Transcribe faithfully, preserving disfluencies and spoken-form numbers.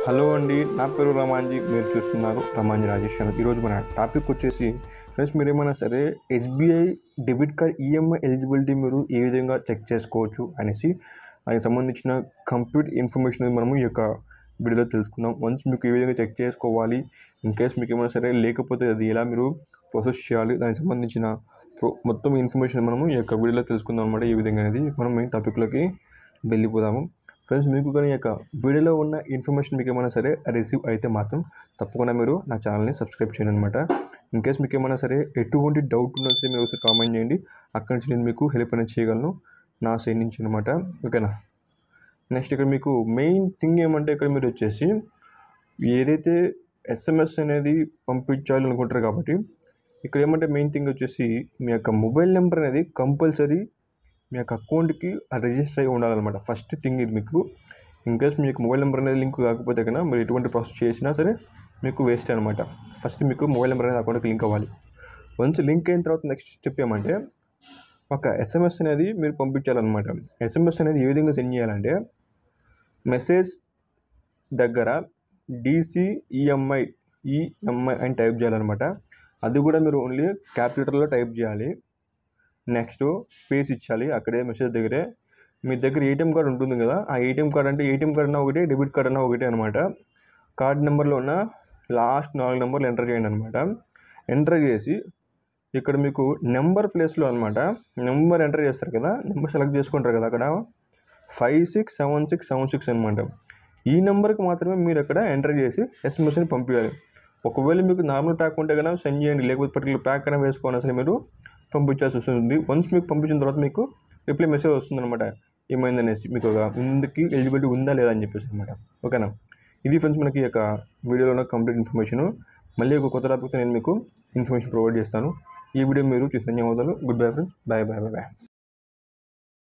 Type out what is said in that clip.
Hello అండి, నా పేరు రమాంజీ. మీరు చూస్తున్నారు రమాంజీ రాజేష్ ఛానల్. ఈరోజు మన టాపిక్ వచ్చేసి ఫ్రెండ్స్, మీరు ఏమైనా సరే SBI debit card EMI eligibility మీరు ఏ విధంగా చెక్ చేసుకోవచ్చు అనేసి దానికి సంబంధించిన కంప్లీట్ ఇన్ఫర్మేషన్ మనము ఈ యొక్క వీడియోలో తెలుసుకుందాం. వన్స్ మీకు ఏ విధంగా చెక్ చేసుకోవాలి, ఇన్ కేస్ మీకు ఏమైనా సరే లేకపోతే అది ఎలా మీరు ప్రాసెస్ చేయాలి, దానికి సంబంధించిన మొత్తం ఇన్ఫర్మేషన్ మనము ఈ యొక్క వీడియోలో తెలుసుకుందాం అనమాట. ఈ విధంగా అనేది మనం మెయిన్ టాపిక్లోకి వెళ్ళిపోదాము. ఫ్రెండ్స్, మీకు కానీ యొక్క వీడియోలో ఉన్న ఇన్ఫర్మేషన్ మీకు ఏమైనా సరే రిసీవ్ అయితే మాత్రం తప్పకుండా మీరు నా ఛానల్ని సబ్స్క్రైబ్ చేయండి అనమాట. ఇన్ కేస్ మీకు ఏమైనా సరే ఎటువంటి డౌట్ ఉన్నా సరే మీరు ఒకసారి కామెంట్ చేయండి. అక్కడి నుంచి నేను మీకు హెల్ప్ అనేది చేయగలను నా సైడ్ నుంచి అనమాట. ఓకేనా. నెక్స్ట్ ఇక్కడ మీకు మెయిన్ థింగ్ ఏమంటే, ఇక్కడ మీరు వచ్చేసి ఏదైతే ఎస్ఎంఎస్ అనేది పంపించాలి అనుకుంటారు కాబట్టి ఇక్కడ ఏమంటే మెయిన్ థింగ్ వచ్చేసి మీ యొక్క మొబైల్ నెంబర్ అనేది కంపల్సరీ మీ యొక్క అకౌంట్కి రిజిస్టర్ అయి ఉండాలన్నమాట. ఫస్ట్ థింగ్ ఇది. మీకు ఇన్కేస్ మీ యొక్క మొబైల్ నెంబర్ అనేది లింక్ కాకపోతే కన్నా మీరు ఎటువంటి ప్రాసెస్ చేసినా సరే మీకు వేస్ట్ అనమాట. ఫస్ట్ మీకు మొబైల్ నెంబర్ అనేది అకౌంట్కి లింక్ అవ్వాలి. వన్స్ లింక్ అయిన తర్వాత నెక్స్ట్ స్టెప్ ఏమంటే ఒక ఎస్ఎంఎస్ అనేది మీరు పంపించాలన్నమాట. ఎస్ఎంఎస్ అనేది ఏ విధంగా సెండ్ చేయాలంటే మెసేజ్ దగ్గర డీసీఈఎంఐ ఈఎంఐ అని టైప్ చేయాలన్నమాట. అది కూడా మీరు ఓన్లీ క్యాపిటల్లో టైప్ చేయాలి. నెక్స్ట్ స్పేస్ ఇచ్చాలి. అక్కడే మెసేజ్ దగ్గరే మీ దగ్గర ఏటీఎం కార్డు ఉంటుంది కదా, ఆ ఏటీఎం కార్డు అంటే ఏటీఎం కార్డు అన్నా ఒకటే, డెబిట్ కార్డు అన్నా ఒకటే అనమాట. కార్డ్ నెంబర్లో ఉన్న లాస్ట్ నాలుగు నెంబర్లు ఎంటర్ చేయండి అనమాట. ఎంటర్ చేసి ఇక్కడ మీకు నెంబర్ ప్లేస్లో అనమాట నెంబర్ ఎంటర్ చేస్తారు కదా, నెంబర్ సెలెక్ట్ చేసుకుంటారు కదా, అక్కడ five six seven six seven six అనమాట. ఈ నెంబర్కి మాత్రమే మీరు అక్కడ ఎంటర్ చేసి ఎస్ఎంఎస్ని పంపించాలి. ఒకవేళ మీకు నార్మల్ ప్యాక్ ఉంటే కన్నా సెండ్ చేయండి, లేకపోతే పర్టికులర్ ప్యాక్ అయినా వేసుకోవాలి అసలు మీరు పంపించాల్సి వస్తుంది. వన్స్ మీకు పంపించిన తర్వాత మీకు రిప్లై మెసేజ్ వస్తుంది అనమాట, ఏమైందనేసి, మీకు ఒక ఇందుకు ఎలిజిబిలిటీ ఉందా లేదా అని చెప్పేసి అనమాట. ఓకేనా. ఇది ఫ్రెండ్స్ మనకి యొక్క వీడియోలో ఉన్న కంప్లీట్ ఇన్ఫర్మేషన్. మళ్ళీ ఒక కొత్త టాపిక్తో నేను మీకు ఇన్ఫర్మేషన్ ప్రొవైడ్ చేస్తాను. ఈ వీడియో మీరు చూసిన ధన్యవాదాలు. Goodbye friends. Bye bye bye bye.